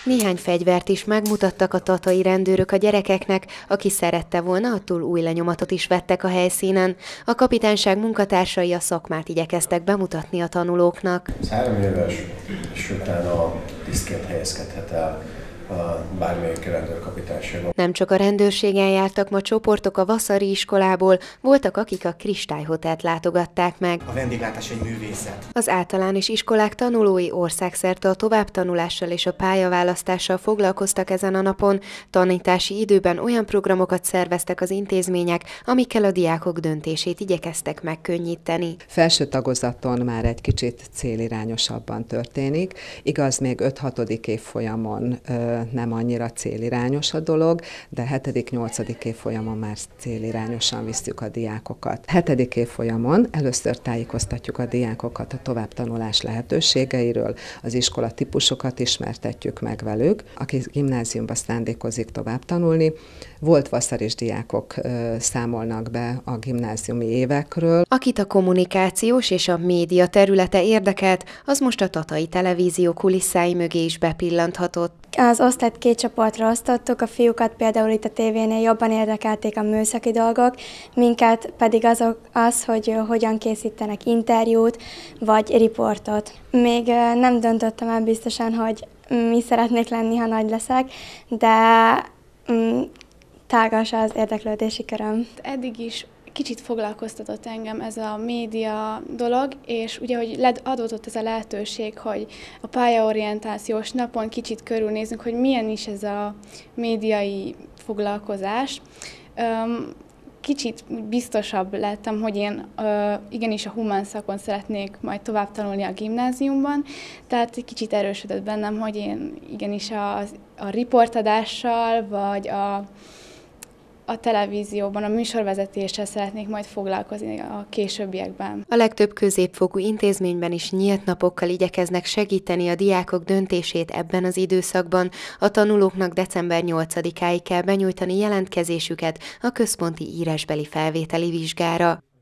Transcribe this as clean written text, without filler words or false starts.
Néhány fegyvert is megmutattak a tatai rendőrök a gyerekeknek, aki szerette volna, attól új lenyomatot is vettek a helyszínen. A kapitányság munkatársai a szakmát igyekeztek bemutatni a tanulóknak. 3 éves, és utána tisztként helyezkedhet el bármelyik rendőrkapitányságon. Nem csak a rendőrségen jártak ma csoportok a Vaszari iskolából, voltak, akik a Kristályhotelt látogatták meg. A vendéglátás egy művészet. Az általános iskolák tanulói országszerte a továbbtanulással és a pályaválasztással foglalkoztak ezen a napon. Tanítási időben olyan programokat szerveztek az intézmények, amikkel a diákok döntését igyekeztek megkönnyíteni. Felső tagozaton már egy kicsit célirányosabban történik, igaz, még 5-6. évfolyamon nem annyira célirányos a dolog, de 7.-8. évfolyamon már célirányosan visszük a diákokat. 7. évfolyamon először tájékoztatjuk a diákokat a továbbtanulás lehetőségeiről, az iskola típusokat ismertetjük meg velük, aki gimnáziumba szándékozik tovább tanulni. Volt vasaris diákok számolnak be a gimnáziumi évekről. Akit a kommunikációs és a média területe érdekelt, az most a tatai televízió kulisszái mögé is bepillanthatott. Az osztályt 2 csoportra osztottuk, a fiúkat például itt a tévénél jobban érdekelték a műszaki dolgok, minket pedig az, hogy hogyan készítenek interjút vagy riportot. Még nem döntöttem el biztosan, hogy mi szeretnék lenni, ha nagy leszek, de tágas az érdeklődési köröm. Eddig is kicsit foglalkoztatott engem ez a média dolog, és ugye, hogy adódott ez a lehetőség, hogy a pályaorientációs napon kicsit körülnézzünk, hogy milyen is ez a médiai foglalkozás. Kicsit biztosabb lettem, hogy én igenis a humán szakon szeretnék majd tovább tanulni a gimnáziumban, tehát egy kicsit erősödött bennem, hogy én igenis a riportadással, vagy a televízióban, a műsorvezetéssel szeretnék majd foglalkozni a későbbiekben. A legtöbb középfokú intézményben is nyílt napokkal igyekeznek segíteni a diákok döntését ebben az időszakban. A tanulóknak december 8-áig kell benyújtani jelentkezésüket a központi írásbeli felvételi vizsgára.